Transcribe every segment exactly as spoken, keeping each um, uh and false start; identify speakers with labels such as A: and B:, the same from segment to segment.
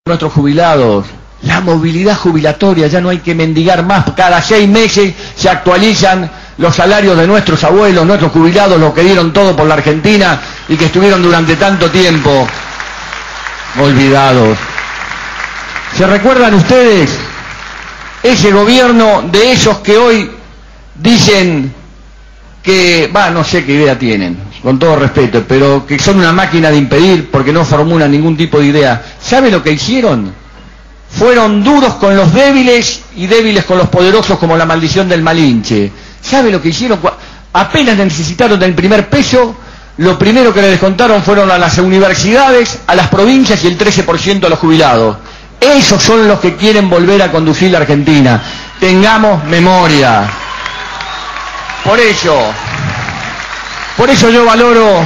A: Nuestros jubilados, la movilidad jubilatoria, ya no hay que mendigar más, cada seis meses se actualizan los salarios de nuestros abuelos, nuestros jubilados, los que dieron todo por la Argentina y que estuvieron durante tanto tiempo olvidados. ¿Se recuerdan ustedes ese gobierno de esos que hoy dicen que, va, no sé qué idea tienen, con todo respeto, pero que son una máquina de impedir porque no formulan ningún tipo de idea? ¿Sabe lo que hicieron? Fueron duros con los débiles y débiles con los poderosos, como la maldición del Malinche. ¿Sabe lo que hicieron? Apenas necesitaron del primer peso, lo primero que le descontaron fueron a las universidades, a las provincias y el trece por ciento a los jubilados. Esos son los que quieren volver a conducir la Argentina. Tengamos memoria. Por eso, por eso yo valoro,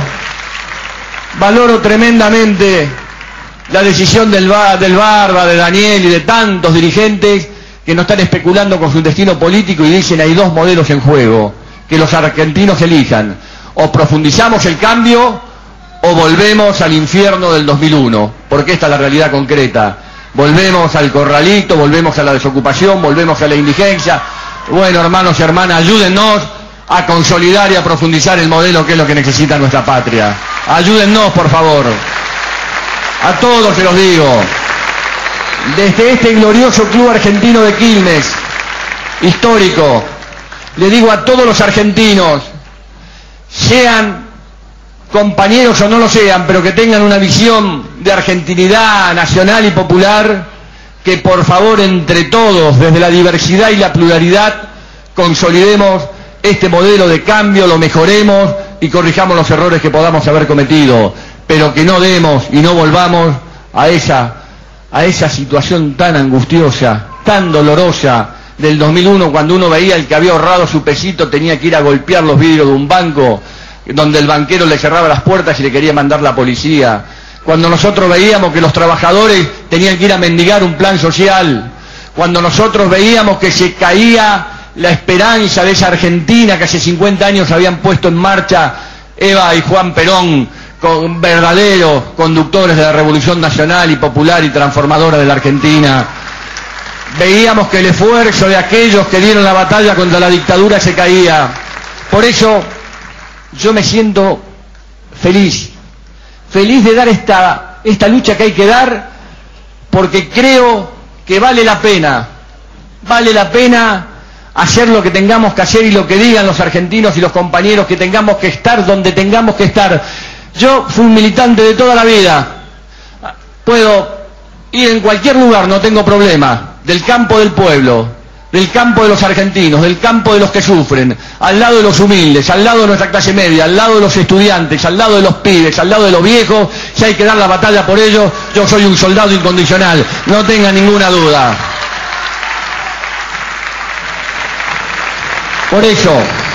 A: valoro tremendamente la decisión del, del Barba, de Daniel y de tantos dirigentes que no están especulando con su destino político y dicen: hay dos modelos en juego, que los argentinos elijan. O profundizamos el cambio o volvemos al infierno del dos mil uno, porque esta es la realidad concreta. Volvemos al corralito, volvemos a la desocupación, volvemos a la indigencia. Bueno, hermanos y hermanas, ayúdennos a consolidar y a profundizar el modelo, que es lo que necesita nuestra patria. Ayúdennos, por favor. A todos se los digo. Desde este glorioso Club Argentino de Quilmes, histórico, le digo a todos los argentinos, sean compañeros o no lo sean, pero que tengan una visión de argentinidad nacional y popular, que por favor entre todos, desde la diversidad y la pluralidad, consolidemos este modelo de cambio, lo mejoremos y corrijamos los errores que podamos haber cometido, pero que no demos y no volvamos a esa, a esa situación tan angustiosa, tan dolorosa del dos mil uno, cuando uno veía el que había ahorrado su pesito tenía que ir a golpear los vidrios de un banco, donde el banquero le cerraba las puertas y le quería mandar la policía. Cuando nosotros veíamos que los trabajadores tenían que ir a mendigar un plan social. Cuando nosotros veíamos que se caía la esperanza de esa Argentina que hace cincuenta años habían puesto en marcha Eva y Juan Perón, con verdaderos conductores de la revolución nacional y popular y transformadora de la Argentina. Veíamos que el esfuerzo de aquellos que dieron la batalla contra la dictadura se caía. Por eso yo me siento feliz, feliz de dar esta, esta lucha que hay que dar, porque creo que vale la pena, vale la pena hacer lo que tengamos que hacer y lo que digan los argentinos y los compañeros, que tengamos que estar donde tengamos que estar. Yo fui un militante de toda la vida, puedo ir en cualquier lugar, no tengo problema, del campo del pueblo, del campo de los argentinos, del campo de los que sufren, al lado de los humildes, al lado de nuestra clase media, al lado de los estudiantes, al lado de los pibes, al lado de los viejos. Si hay que dar la batalla por ellos, yo soy un soldado incondicional, no tengan ninguna duda. Por eso,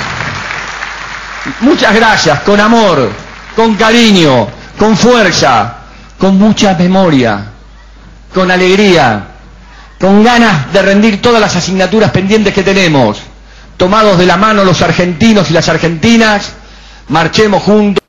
A: muchas gracias, con amor, con cariño, con fuerza, con mucha memoria, con alegría, con ganas de rendir todas las asignaturas pendientes que tenemos. Tomados de la mano los argentinos y las argentinas, marchemos juntos.